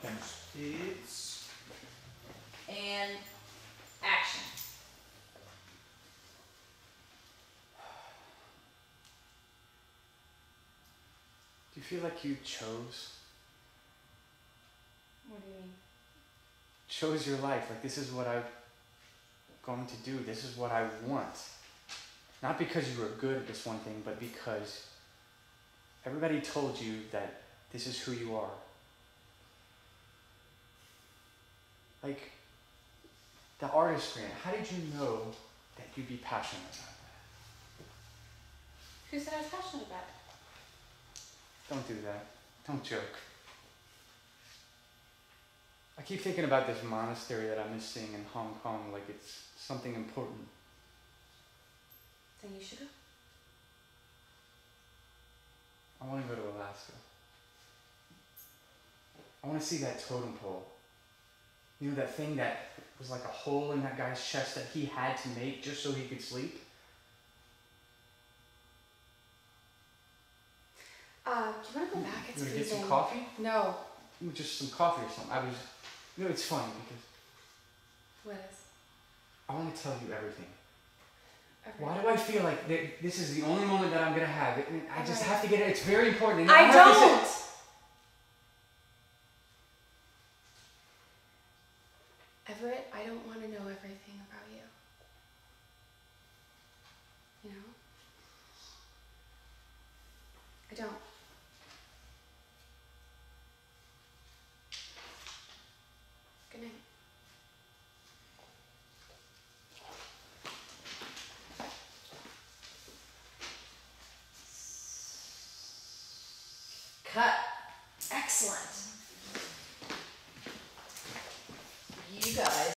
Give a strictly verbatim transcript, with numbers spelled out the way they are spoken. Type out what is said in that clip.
It's and action. Do you feel like you chose? What do you mean? Chose your life. Like, this is what I'm going to do. This is what I want. Not because you were good at this one thing, but because everybody told you that this is who you are. Like, the artist grant, how did you know that you'd be passionate about that? Who said I was passionate about it? Don't do that. Don't joke. I keep thinking about this monastery that I'm missing in Hong Kong, like it's something important. Then you should go. I want to go to Alaska. I want to see that totem pole. You know, that thing that was like a hole in that guy's chest that he had to make just so he could sleep? Uh, do you want to go back? It's You want to get freezing. some coffee? No. Just some coffee or something. I was, you know, it's funny because What is? I want to tell you everything. Okay. Why do I feel like th- this is the only moment that I'm going to have? It, I just Okay. have to get it. It's very important. And I have don't! to say- Everett, I don't want to know everything about you. You know? I don't. Good night. Cut. Excellent.